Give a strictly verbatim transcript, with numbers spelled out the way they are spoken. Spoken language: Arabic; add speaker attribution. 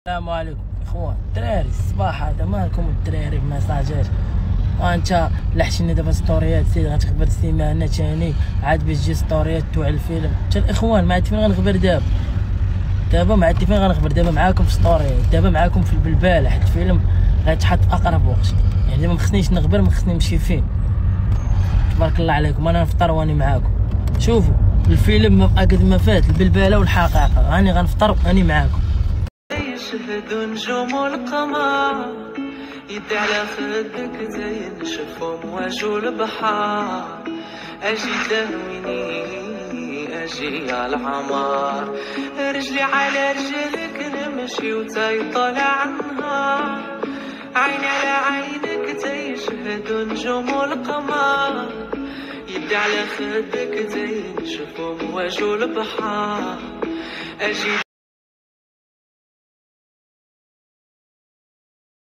Speaker 1: السلام عليكم اخوان الدراري. الصباح هذا مالكم الدراري بمساجات، وانت لحشني دابا ستوريات سيدي غتخبر السيمانه ثاني عاد باش تجي ستوريات توع الفيلم. حتى الاخوان ما عرفت فين غنخبر دابا دابا ما عرفت فين غنخبر دابا معاكم في ستوريات، دابا معاكم في البلبال. حيت الفيلم غيتحط اقرب وقت، يعني ما خصنيش نخبر، ما خصني نمشي فين. تبارك الله عليكم، انا نفطر واني معاكم. شوفوا الفيلم قد ما فات البلباله والحقيقه، راني غنفطر واني معاكم.
Speaker 2: يشهدوا نجوم القمر يدي على خدك زي نشوفهم واجو البحر. اجي داويني اجي على العمار، رجلي على رجلك نمشي وتاي طالع النهار. عيني على عينك تيشهدوا نجوم القمر يدي على خدك زي نشوفهم واجو البحر. اجي